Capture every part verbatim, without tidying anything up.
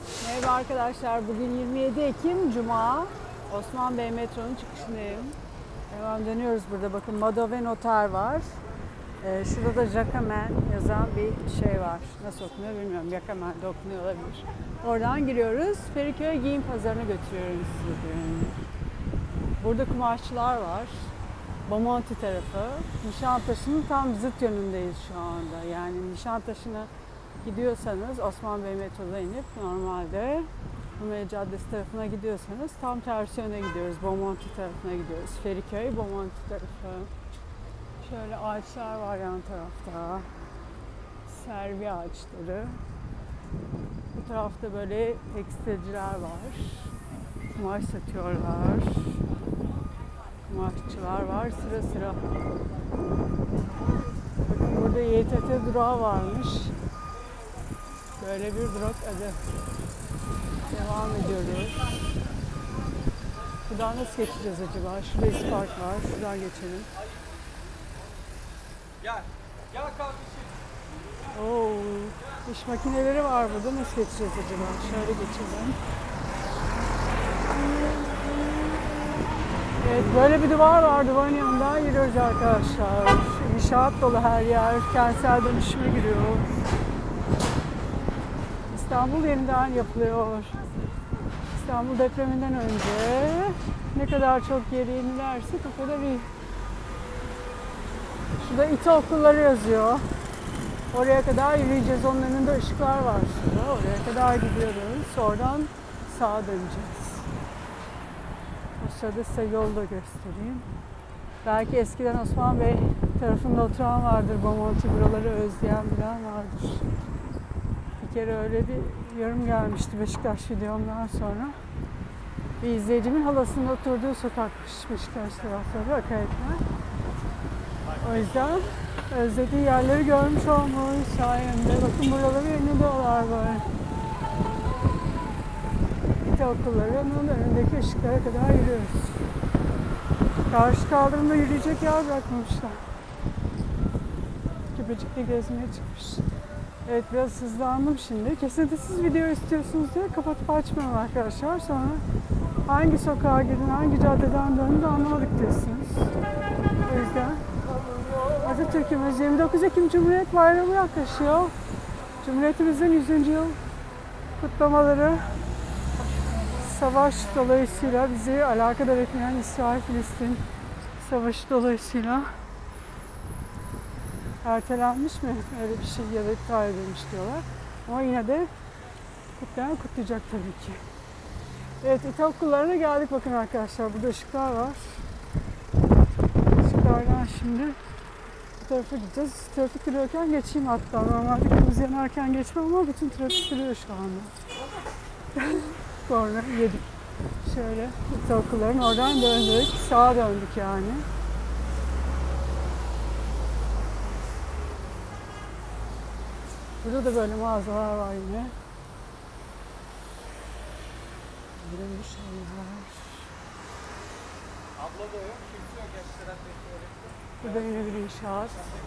Merhaba arkadaşlar, bugün yirmi yedi Ekim Cuma. Osman Bey metronun çıkışındayım. Devam dönüyoruz burada. Bakın Madovin Otel var. Ee, şurada da Jacquemin yazan bir şey var. Nasıl okunuyor bilmiyorum. Jacquemin de okunuyor olabilir. Oradan giriyoruz. Feriköy Giyim Pazarı'na götürüyorum sizi. Burada kumaşçılar var. Bomonti tarafı. Nişantaşı'nın tam zıt yönündeyiz şu anda. Yani Nişantaşı'na gidiyorsanız Osman Bey metroda inip normalde Rumeli Caddesi tarafına gidiyorsanız tam tersi yöne gidiyoruz. Bomonti tarafına gidiyoruz. Feriköy, Bomonti tarafı. Şöyle ağaçlar var yan tarafta. Servi ağaçları. Bu tarafta böyle tekstilciler var. Kumaş satıyorlar. Kumaşçılar var sıra sıra. Bakın burada Y T T durağı varmış. Böyle bir durak adı. Devam ediyoruz. Buradan nasıl geçeceğiz acaba? Şurada ispark var. Şuradan geçelim. Gel. Gel kardeşim. Oo, iş makineleri var burada. Nasıl geçeceğiz acaba? Şöyle geçelim. Evet, böyle bir duvar var. Duvarın yanından yürüyoruz arkadaşlar. İnşaat dolu her yer. Kentsel dönüşüme giriyor. İstanbul yeniden yapılıyor. İstanbul depreminden önce ne kadar çok yeri yenilerse o kadar iyi. Şurada İTÜ okulları yazıyor. Oraya kadar yürüyeceğiz. Onun önünde ışıklar var şurada. Oraya kadar gidiyoruz. Oradan sağa döneceğiz. O sırada size yolu da göstereyim. Belki eskiden Osman Bey tarafında oturan vardır. Bomonti buraları özleyen bilen vardır. Bir kere öyle bir yorum gelmişti Beşiktaş videomdan sonra. Bir izleyicimin halasının oturduğu sokakmış Beşiktaş tarafları, Akaretler. O yüzden özlediği yerleri görmüş olmuş sayemde. Bakın buraları yeniliyorlar böyle. İTÜ okullarının önündeki ışıklara kadar yürüyoruz. Karşı kaldırımda yürüyecek yer bırakmamışlar. Köpecik'te gezmeye çıkmış. Evet, biraz hızlandım şimdi. Kesintisiz video istiyorsunuz diye kapatıp açmıyorum arkadaşlar. Sonra hangi sokağa girdin, hangi caddeden döndü anlamadık diyorsunuz. O yüzden Atatürk'ümüz yirmi dokuz Ekim Cumhuriyet Bayramı yaklaşıyor. Cumhuriyetimizin yüzüncü yıl kutlamaları savaş dolayısıyla bizi alakadar etmeyen İsrail-Filistin savaşı dolayısıyla ertelenmiş mi? Öyle bir şey ya da iptal edilmiş diyorlar. Ama yine de kutlayan kutlayacak tabii ki. Evet, İTÜ okullarına geldik bakın arkadaşlar. Burada ışıklar var. Işıklardan şimdi bu tarafa gideceğiz. Trafik duruyorken geçeyim hatta. Normalde kırmızı yanarken geçmem ama bütün trafik duruyor şu anda. Sonra yedik. Şöyle İTÜ okulların oradan döndük. Sağa döndük yani. Burada da böyle mağazalar var yine. Burada bir şeyler. Abla da yok. Kimse yok. Gençler Burada yine bir inşaat.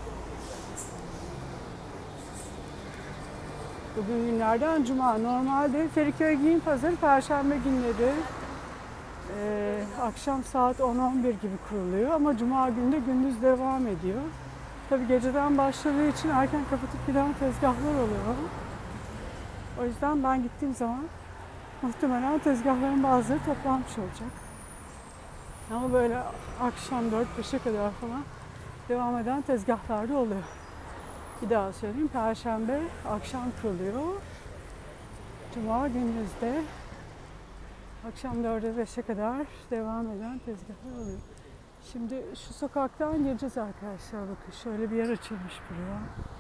Bugün günlerden Cuma. Normalde Feriköy Giyim Pazarı Perşembe günleri e, akşam saat on on bir gibi kuruluyor. Ama Cuma günü de gündüz devam ediyor. Tabii geceden başladığı için erken kapatıp giden tezgahlar oluyor. O yüzden ben gittiğim zaman muhtemelen tezgahların bazıları toplanmış olacak. Ama böyle akşam dört beşe kadar falan devam eden tezgahlar da oluyor. Bir daha söyleyeyim, Perşembe akşam kuruluyor. Cuma gündüzde akşam dörde beşe kadar devam eden tezgahlar oluyor. Şimdi şu sokaktan gireceğiz arkadaşlar. Bakın şöyle bir yer açılmış buraya.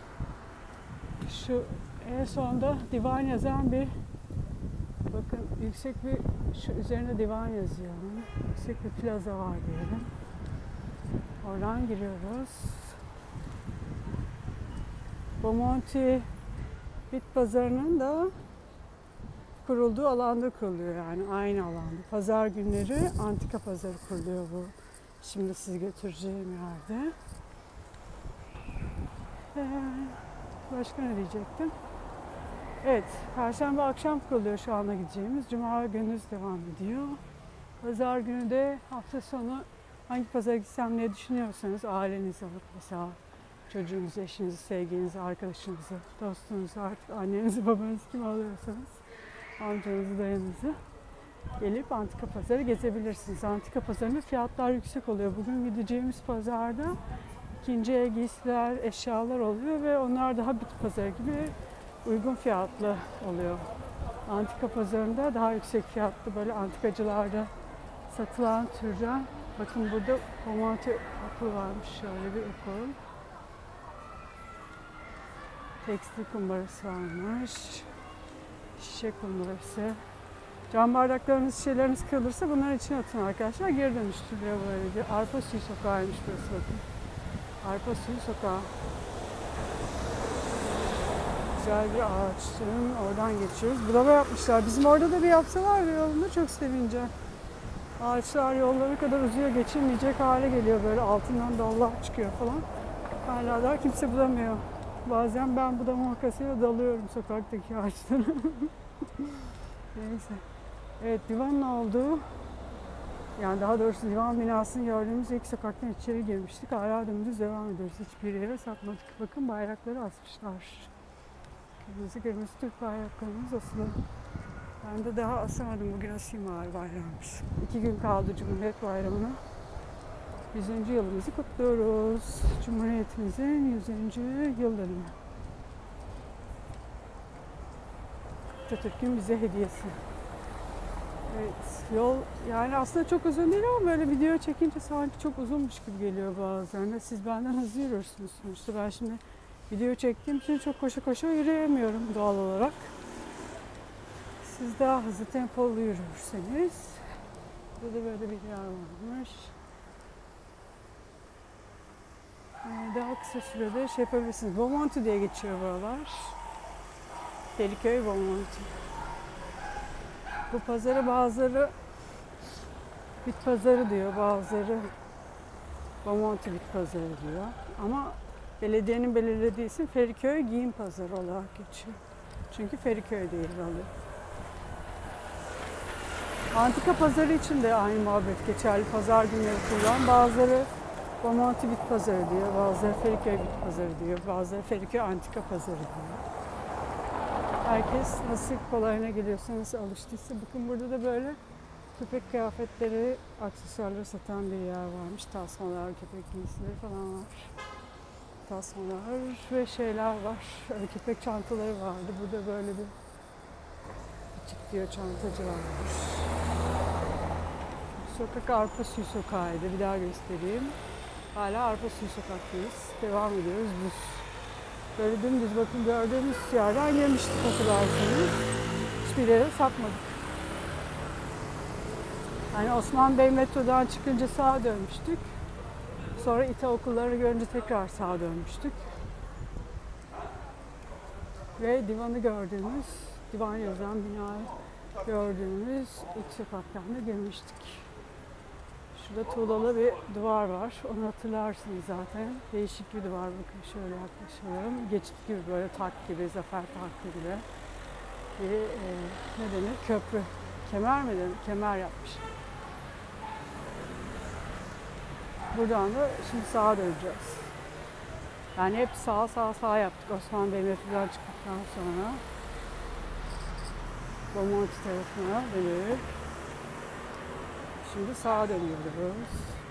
Şu en sonda divan yazan bir, bakın yüksek bir, şu üzerine divan yazıyor. Yüksek bir plaza var diyelim. Oradan giriyoruz. Bomonti Bit Pazarı'nın da kurulduğu alanda kuruluyor yani aynı alanda. Pazar günleri antika pazarı kuruluyor bu. Şimdi sizi götüreceğim yerde. Ee, başka ne diyecektim? Evet, Perşembe akşam kuruluyor şu anda gideceğimiz. Cuma gündüz devam ediyor. Pazar günü de hafta sonu hangi pazara gitsem diye düşünüyorsanız ailenizi alıp mesela çocuğunuzu, eşinizi, sevgilinizi, arkadaşınızı, dostunuzu, artık annenizi, babanızı kim alıyorsanız amcanızı, dayınızı gelip Antika Pazarı gezebilirsiniz. Antika Pazarı'nda fiyatlar yüksek oluyor. Bugün gideceğimiz pazarda ikinci el giysiler, eşyalar oluyor ve onlar daha bit pazarı gibi uygun fiyatlı oluyor. Antika Pazarı'nda daha yüksek fiyatlı böyle antikacılarda satılan türden. Bakın burada Bomonti okul varmış, şöyle bir okul. Tekstil kumbarası varmış. Şişe kumbarası. Cam bardaklarınız, şişeleriniz kırılırsa bunların içine atın arkadaşlar. Geri dönüştürüyor böyle bir. Arpa Suyu Sokağı'ymış burası bakın. Arpa Suyu Sokağı. Güzel bir ağaçların oradan geçiyoruz. Bulava yapmışlar. Bizim orada da bir yapsalar ya yolunda çok sevineceğim. Ağaçlar yollara kadar uzuyor, geçilmeyecek hale geliyor böyle altından dallar çıkıyor falan. Hala daha kimse bulamıyor. Bazen ben budama makasıyla dalıyorum sokaktaki ağaçlara. Neyse. Evet, divanın olduğu, yani daha doğrusu divan binasını gördüğümüz ilk sokaktan içeri girmiştik. Hala dümdüz devam ediyoruz. Hiçbir yere sapmadık. Bakın bayrakları asmışlar. Kırmızı kırmızı Türk bayraklarımız asılı. Ben de daha asamadım. Bugün asayım ağır bayrağımız. İki gün kaldı Cumhuriyet Bayramı'na. yüzüncü yılımızı kutluyoruz. Cumhuriyetimizin yüzüncü yıl dönümü. Atatürk'ün bize hediyesi. Evet, yol yani aslında çok uzun değil ama böyle video çekince sanki çok uzunmuş gibi geliyor bazen. Siz benden hızlı yürürsünüz sonuçta. Ben şimdi video çektiğim için çok koşa koşa yürüyemiyorum doğal olarak. Siz daha hızlı tempolu yürürseniz. Burada böyle bir yer varmış. Daha kısa sürede şey yapabilirsiniz. Bomonti diye geçiyor buralar. Feriköy Bomonti. Bu pazara bazıları bit pazarı diyor, bazıları Bomonti bit pazarı diyor. Ama belediyenin belirlediği isim Feriköy Giyim Pazarı olarak geçiyor. Çünkü Feriköy'de yer alıyor. Antika Pazarı için de aynı muhabbet geçerli. Pazar günleri kurulan bazıları Bomonti bit pazarı diyor, bazıları Feriköy bit pazarı diyor, bazıları Feriköy Antika Pazarı diyor. Herkes nasıl kolayına geliyorsanız alıştıysa. Bakın burada da böyle köpek kıyafetleri, aksesuarları satan bir yer varmış. Tasmalar, köpek giysileri falan var. Tasmalar ve şeyler var. Öyle köpek çantaları vardı. Burada böyle bir küçük diyor çantacı varmış. Sokak Arpa Suyu Sokağı'ydı. Bir daha göstereyim. Hala Arpa Suyu Sokak'tayız. Devam ediyoruz düz. Böyle dümdüz bakın gördüğümüz yerden girmiştik hatırlarsanız. Hiçbir yere sapmadık. Yani Osman Bey metrodan çıkınca sağa dönmüştük. Sonra İTA okullarını görünce tekrar sağa dönmüştük. Ve divanı gördüğümüz, divan yazan binayı gördüğümüz ilk sokaktan da girmiştik. Şurada tuğlalı bir duvar var. Onu hatırlarsınız zaten. Değişik bir duvar. Bakın şöyle yaklaşalım. Geçit gibi böyle tak gibi, zafer tankı gibi. Bir e, ne denir? Köprü. Kemer mi denir? Kemer yapmış. Buradan da şimdi sağa döneceğiz. Yani hep sağa sağa sağa yaptık Osman Bey metrodan çıktıktan sonra. Bomonti tarafına dönüp şimdi sağa dönüyoruz.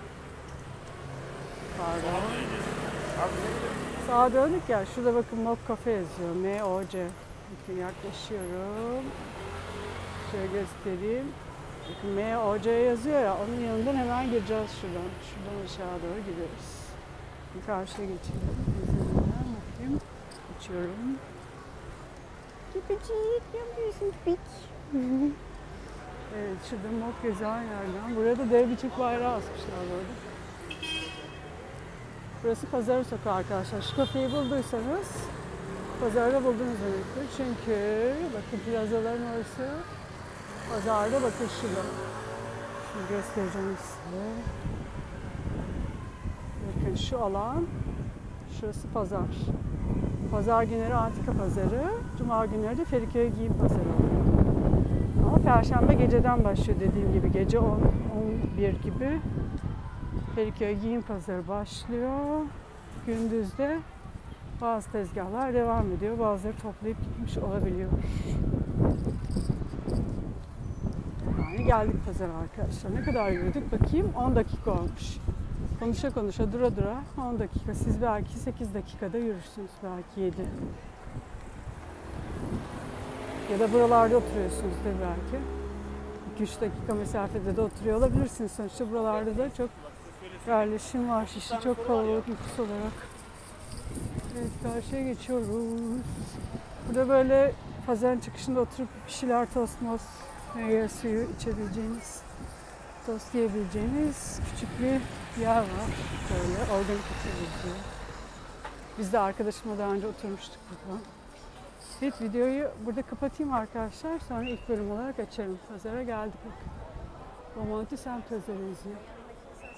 Pardon. Sağa döndük ya. Şurada bakın Mob Cafe yazıyor. M O C. Bakın yaklaşıyorum. Şöyle göstereyim. Bakın M O C yazıyor ya. Onun yanından hemen gireceğiz şuradan. Şuradan aşağı doğru gidiyoruz. Bir karşıya geçelim. İzninizle bakayım. Geçiyorum. Köpecik yapıyorsun köpek. Evet, şurada Mok yazan yerden. Buraya da dev biçik bayrağı asmışlar böyle. Burası Pazarı Sokağı arkadaşlar. Şu kafeyi bulduysanız pazarda buldunuz demektir. Çünkü bakın plazaların orası pazarda, bakın şurada. Şimdi göstereceğim size. Bakın şu alan, şurası pazar. Pazar günleri Antika Pazarı, Cuma günleri de Feriköy Giyim Pazarı oluyor. Ama Perşembe geceden başlıyor dediğim gibi. Gece on on bir gibi Feriköy Giyim Pazarı başlıyor. Gündüzde bazı tezgahlar devam ediyor. Bazıları toplayıp gitmiş olabiliyor. Yani geldik pazara arkadaşlar. Ne kadar yürüdük bakayım? on dakika olmuş. Konuşa konuşa dura dura on dakika. Siz belki sekiz dakikada yürürsünüz. Belki yedi. Ya da buralarda oturuyorsunuzdur belki. iki üç dakika mesafede de oturuyor olabilirsiniz. Sonuçta buralarda da çok yerleşim var. Şişli çok kalabalık nüfus olarak. Evet, karşıya geçiyoruz. Burada böyle pazarın çıkışında oturup bir şeyler, tost, most, meyve suyu içebileceğiniz, tost yiyebileceğiniz küçük bir yer var. Böyle organik içebileceğiniz. Biz de arkadaşımla daha önce oturmuştuk burada. Evet, videoyu burada kapatayım arkadaşlar. Sonra ilk bölüm olarak açarım. Pazara geldik. Romantik Semt Pazarı izliyor.